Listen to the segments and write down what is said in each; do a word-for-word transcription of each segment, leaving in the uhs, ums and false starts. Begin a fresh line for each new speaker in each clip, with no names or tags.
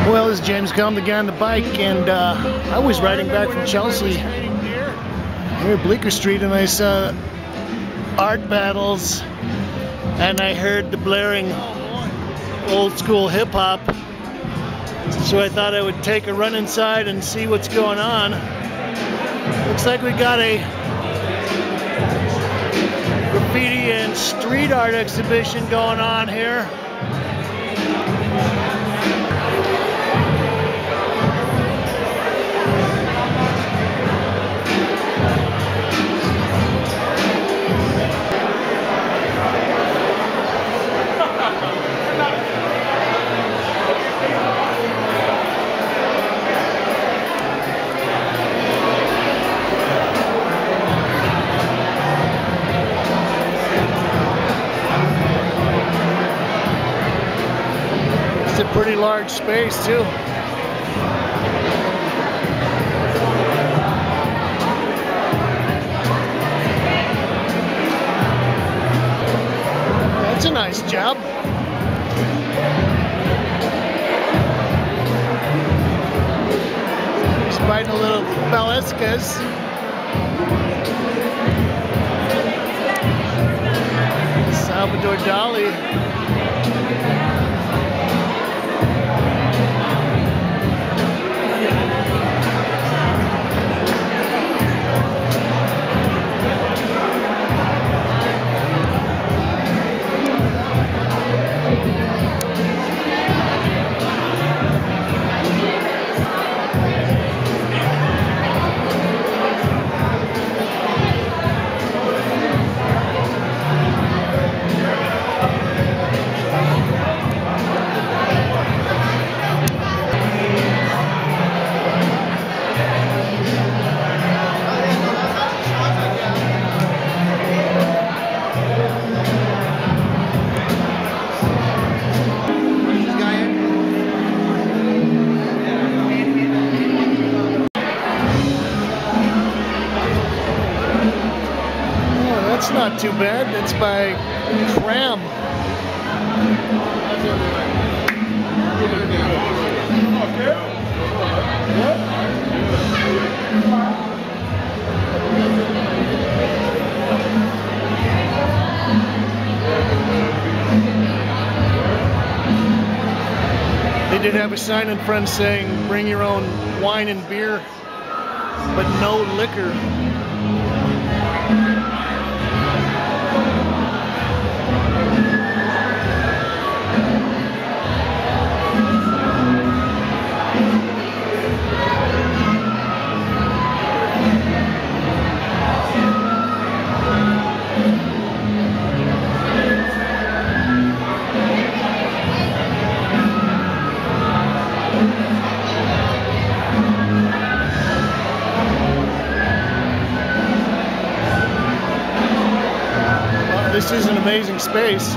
Well, this is James Kalm, the guy on the bike, and uh, I was riding back from Chelsea here at Bleeker Street, and I saw art battles, and I heard the blaring old school hip hop. So I thought I would take a run inside and see what's going on. Looks like we got a graffiti and street art exhibition going on here. It's a pretty large space too. That's a nice job. Just biting a little Balescas. Salvador Dali. That's not too bad. That's by Kalm. They did have a sign in front saying, "Bring your own wine and beer, but no liquor." This is an amazing space.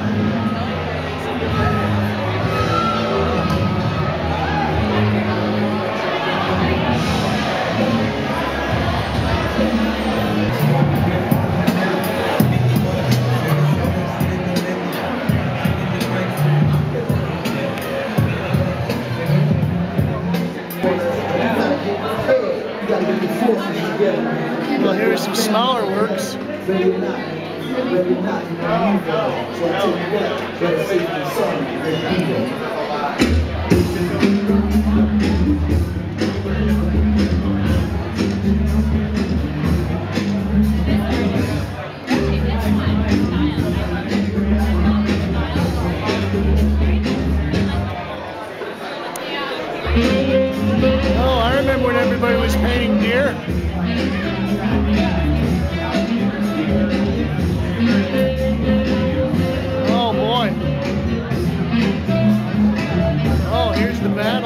Well, here are some smaller works. Ready not, you can leave them. So I tell you what, better safe than sorry. Oh, I remember when everybody was painting deer. Oh boy. Oh, here's the battle.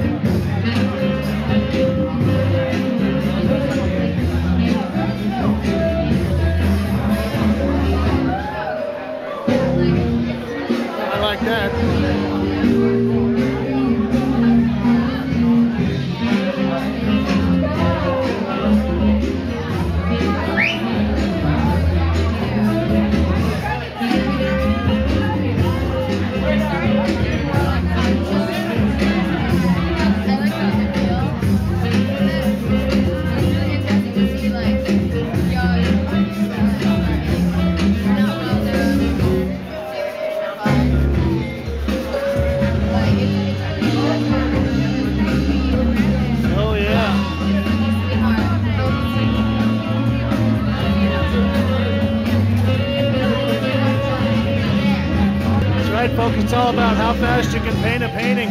I like that. It's all about how fast you can paint a painting.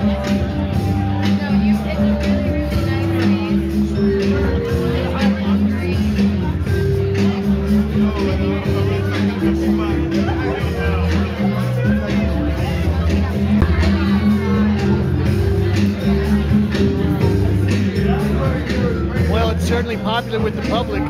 Well, it's certainly popular with the public.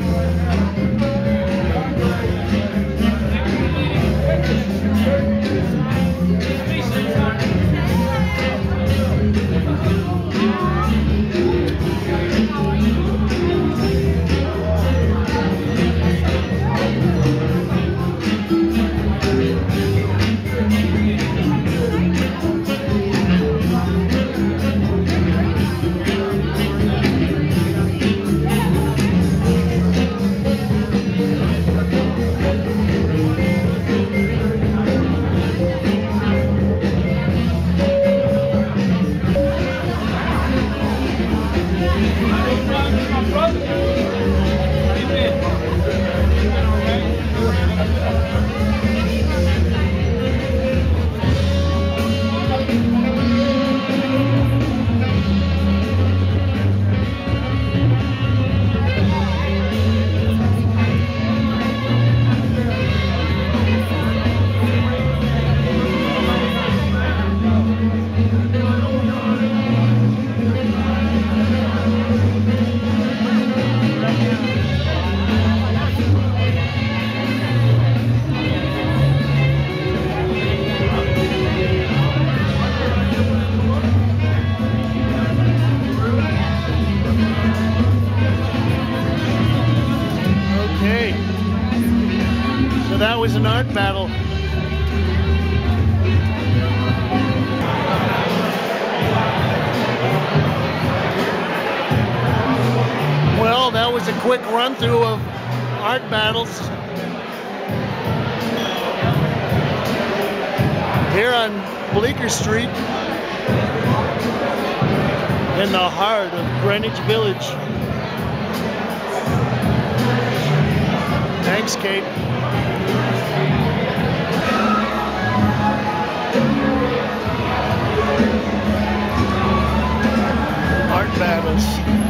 So that was an art battle. Well, that was a quick run through of art battles here on Bleeker Street in the heart of Greenwich Village. Thanks, Kate. Art battles.